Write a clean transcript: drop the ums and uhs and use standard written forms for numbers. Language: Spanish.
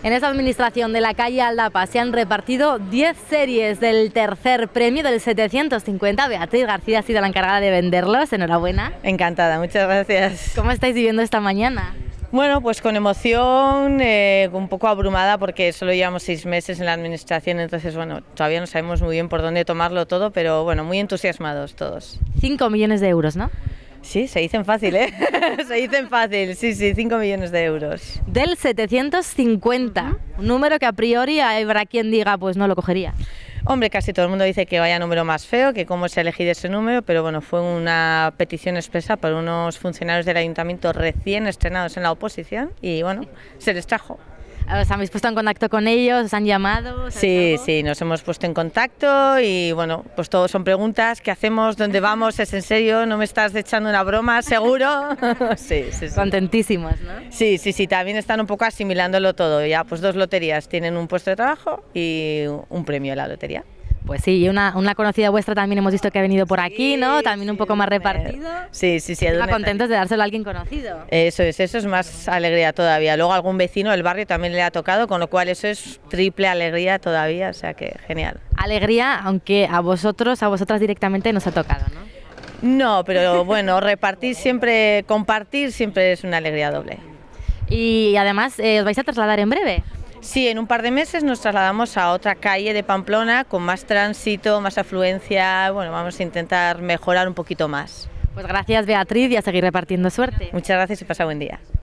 En esta administración de la calle Aldapa se han repartido 10 series del tercer premio del 750. Beatriz García ha sido la encargada de venderlos. Enhorabuena. Encantada, muchas gracias. ¿Cómo estáis viviendo esta mañana? Bueno, pues con emoción, un poco abrumada porque solo llevamos 6 meses en la administración, entonces bueno, todavía no sabemos muy bien por dónde tomarlo todo, pero bueno, muy entusiasmados todos. 5 millones de euros, ¿no? Sí, se dicen fácil, ¿eh? Se dicen fácil, sí, 5 millones de euros. Del 750, un número que a priori habrá quien diga, pues no lo cogería. Hombre, casi todo el mundo dice que vaya número más feo, que cómo se ha elegido ese número, pero bueno, fue una petición expresa por unos funcionarios del ayuntamiento recién estrenados en la oposición y bueno, se les trajo. ¿Os habéis puesto en contacto con ellos? ¿Os han llamado? Sí, nos hemos puesto en contacto y bueno, pues todo son preguntas. ¿Qué hacemos? ¿Dónde vamos? ¿Es en serio? ¿No me estás echando una broma? ¿Seguro? Sí. Contentísimos, ¿no? Sí, también están un poco asimilándolo todo. Ya pues 2 loterías tienen un puesto de trabajo y un premio en la lotería. Pues sí, y una conocida vuestra también hemos visto que ha venido por aquí, ¿no? También un poco más repartido. Sí. Están contentos de dárselo a alguien conocido. Eso es más alegría todavía. Luego algún vecino del barrio también le ha tocado, con lo cual eso es triple alegría todavía, o sea que genial. Alegría, aunque a vosotras directamente nos ha tocado, ¿no? No, pero bueno, compartir siempre es una alegría doble. Y además, ¿os vais a trasladar en breve? Sí, en un par de meses nos trasladamos a otra calle de Pamplona con más tránsito, más afluencia. Bueno, vamos a intentar mejorar un poquito más. Pues gracias, Beatriz, y a seguir repartiendo suerte. Muchas gracias y pasa buen día.